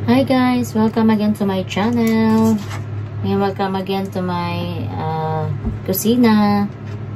Hi guys, welcome again to my channel. And welcome again to my kusina.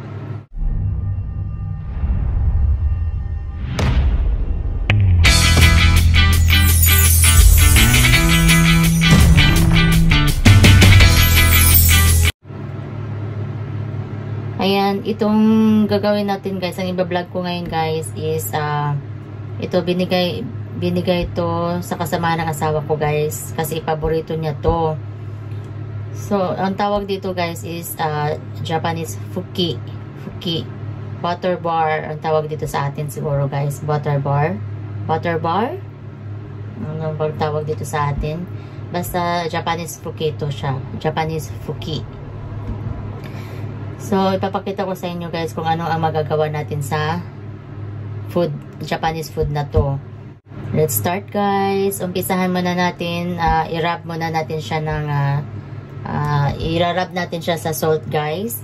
Ayan, itong gagawin natin guys, ang iba-vlog ko ngayon guys is ito binigay ito sa kasama ng asawa ko guys kasi paborito niya to. So, ang tawag dito guys is Japanese fuki. Butter bar ang tawag dito sa atin siguro guys. Butter bar? Ano bang tawag dito sa atin? Basta Japanese fuki to siya. Japanese fuki. So, ipapakita ko sa inyo guys kung ano ang magagawa natin sa food, Japanese food na to. Let's start guys. Umpisahan muna natin, i-rub muna natin siya ng, i-rub natin siya sa salt guys.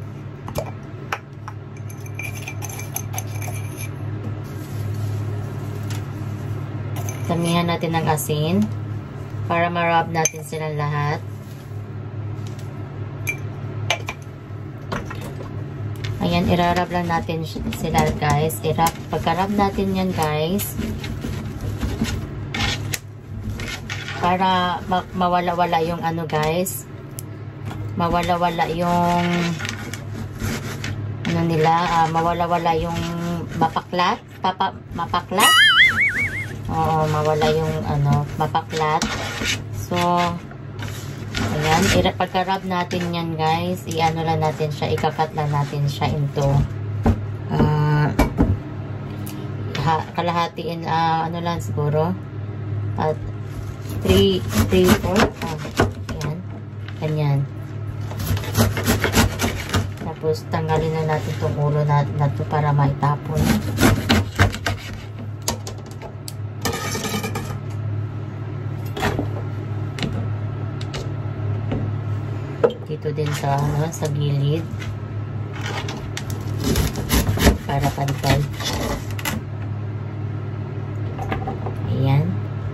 Tamihan natin ng asin para ma-rub natin silang lahat. Ayan, i-rub lang natin sila guys. Pagka-rub natin yan guys, para mawala-wala yung ano guys, mawala-wala yung ano nila, mawala-wala yung mapaklat, mapaklat. Oo, mawala yung ano, mapaklat. So, ayan, pagka-rub natin yan guys, i-ano lang natin siya, ikakat lang natin siya into kalahatiin, ano lang siguro at 3-4 ayan, ganyan. Tapos tanggalin na natin itong ulo na to para maitapon. Dito din sa ano, sa gilid para pantay. Ayan.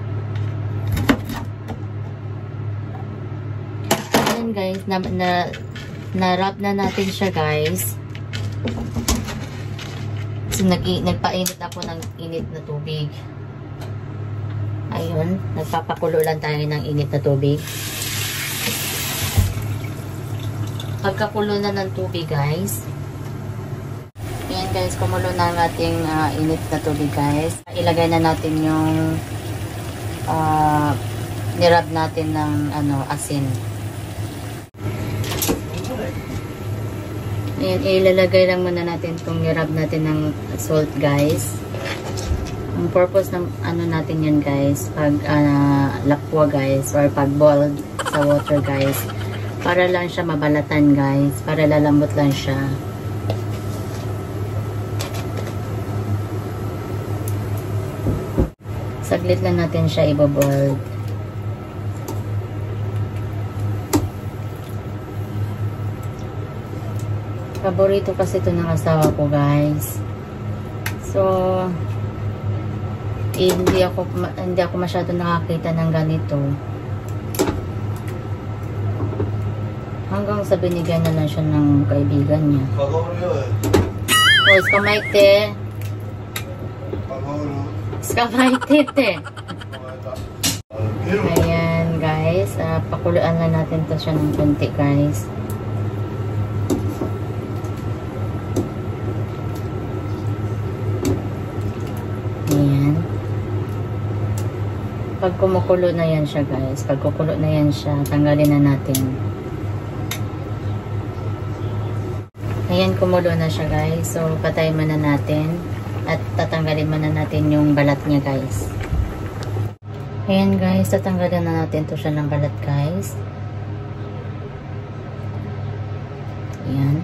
Ayan guys, na-wrap na natin siya guys. So, nagpainit na po ng init na tubig. Ayun, nagpapakulo lang tayo ng init na tubig. Pagkakulo na ng tubig guys, ayan guys, kumulo na ang ating init na tubig guys. Ilagay na natin yung nirab natin ng ano, asin. Ayan, ilalagay lang muna natin itong nirab natin ng salt guys. Ang purpose ng ano natin yan guys, pag lakwa guys, or pag boiled sa water guys, para lang siya mabalatan guys, para lalambot lang siya. Saglit lang natin siya iboboil. Paborito kasi ito ng asawa ko guys. So hindi ako masyado nakakita ng ganito. Hanggang sa binigyan na lang siya ng kaibigan niya. Oh, skamaite. Skamaite te. Ayan guys, pakuluan na natin to siya ng konti guys. Ayan. Pag kumukulo na yan siya guys, pag kukulo na yan siya, tanggalin na natin. Ayan, kumulo na siya guys. So, patayin muna natin. At tatanggalin muna natin yung balat niya guys. Ayan guys, tatanggalin na natin to siya ng balat guys. Ayan.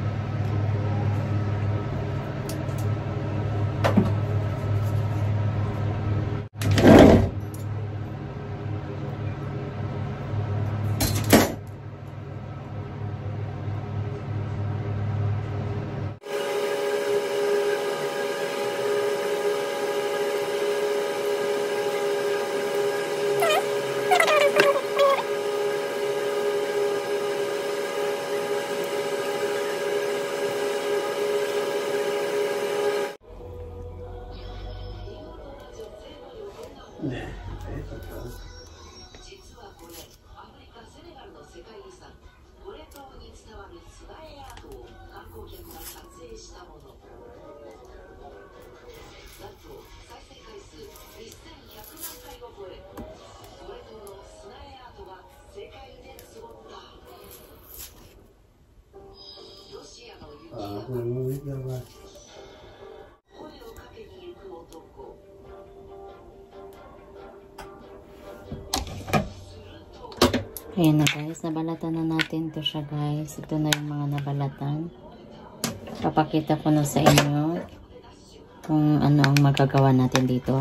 Ayan na guys, nabalatan na natin to siya guys. Ito na yung mga nabalatan. Papakita ko na sa inyo kung ano ang magagawa natin dito.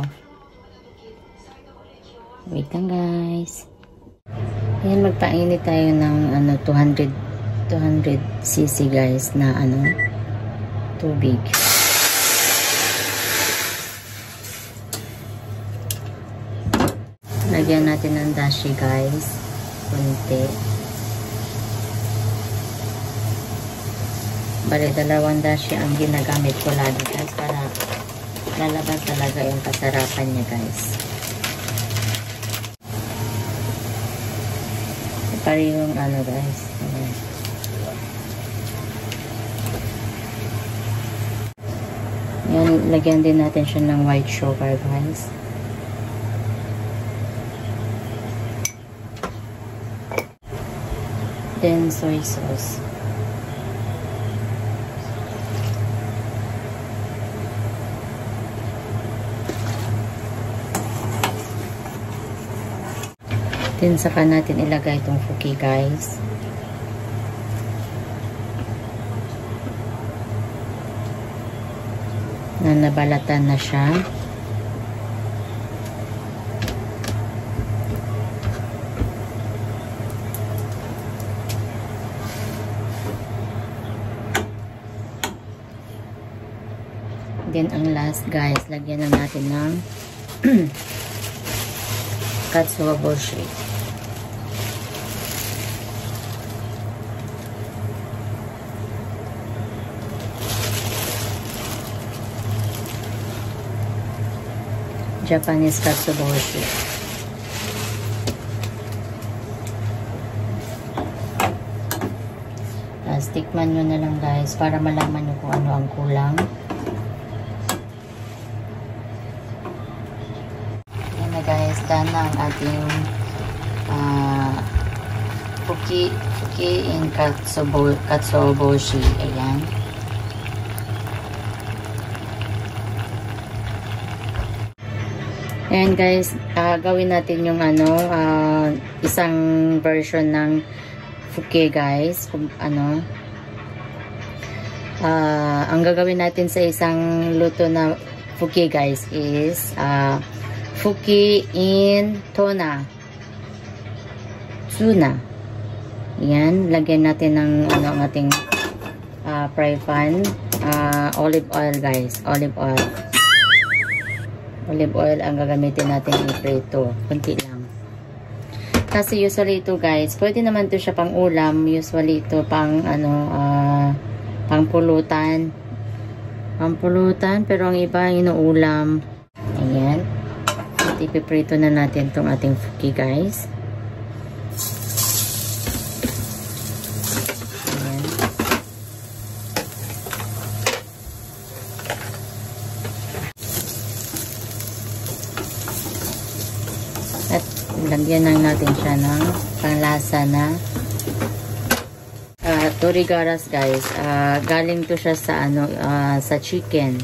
Wait lang guys. Ayan, magpainit tayo ng 200 cc guys na tubig. Lagyan natin ng dashi guys. Kunti. Bali, 2 dashi ang ginagamit ko lagi guys para lalabas talaga yung kasarapan niya guys. Para yung guys. Yan, lagyan din natin siya ng white sugar guys. Then soy sauce. Then saka natin ilagay itong fuki guys. Na nabalatan na siya. Then, ang last guys, lagyan na natin ng katsuobushi. Japanese katsuobushi. Tikman nyo na lang guys para malaman nyo kung ano ang kulang. Guys, done na ang ating fuki in katsuobushi. Ayan. Ayan guys, gawin natin yung isang version ng fuki guys. Kung ang gagawin natin sa isang luto na fuki guys is fuki in tuna. Yan, lagyan natin ng ang ating fry pan. Olive oil guys, olive oil. Olive oil ang gagamitin natin i-prito. Kunti lang. Kasi usually ito guys, pwede naman to siya pang ulam. Usually ito pang pang pulutan. Pang pulutan, pero ang iba inuulam. Ayan. Ipiprito na natin tong ating fuki guys. Ayan. At lagyan lang natin siya ng panglasa na torigaras guys. Galing to siya sa sa chicken.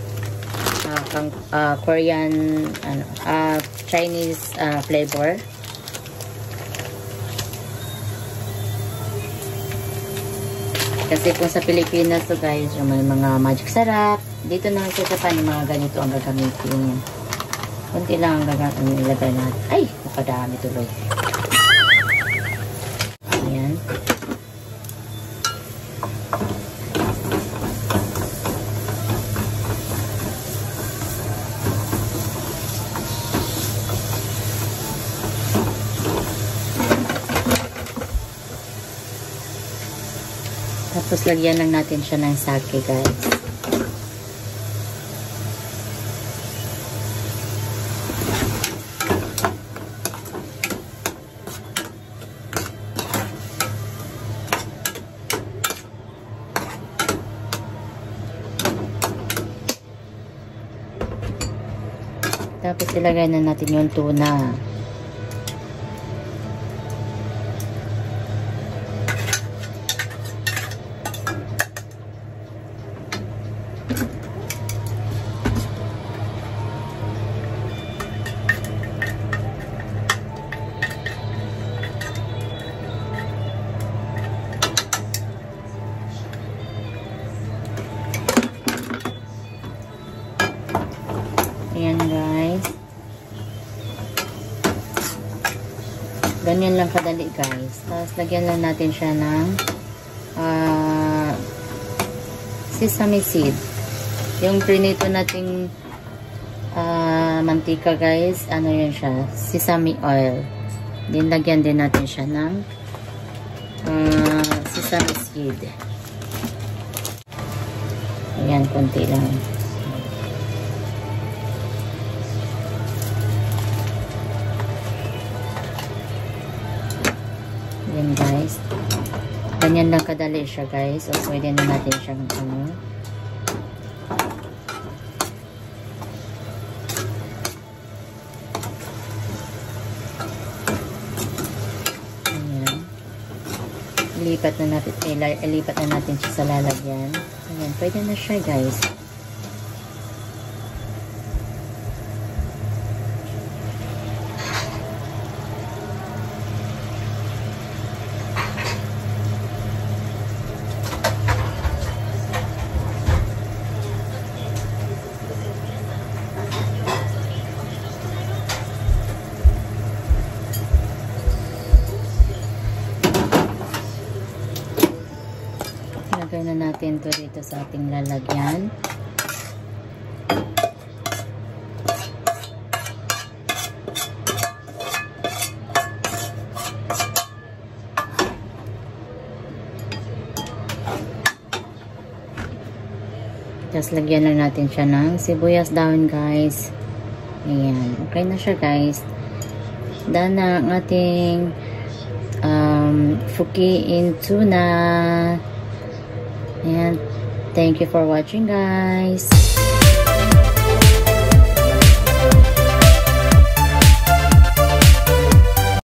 Korean Chinese flavor. Kasi kung sa Pilipinas to guys, yung may mga magic sarap, dito naman sa Japan yung mga ganito ang gagamitin. Kunti lang ang ilagay natin. Ay, napadami tuloy. Ayan. Tapos lagyan lang natin siya ng sake guys. Tapos ilagay na natin yung tuna. Ayan guys. Ganyan lang kadali guys. Tapos lagyan lang natin siya ng sesame seed. Yung prinito nating mantika guys, ano yun siya? Sesame oil. Then lagyan din natin siya ng sesame seed. Ayan, konti lang. Yan guys. Ganyan lang kadali siya guys. O pwede na natin siyang ayan. Ilipat na natin siya sa lalagyan. Ayan, pwede na siya guys. Lagay na natin to dito sa ating lalagyan. Tapos lagyan lang natin siya ng sibuyas dahon guys. Ayan. Okay na siya guys. Done na ang ating fuki in tuna. And thank you for watching guys.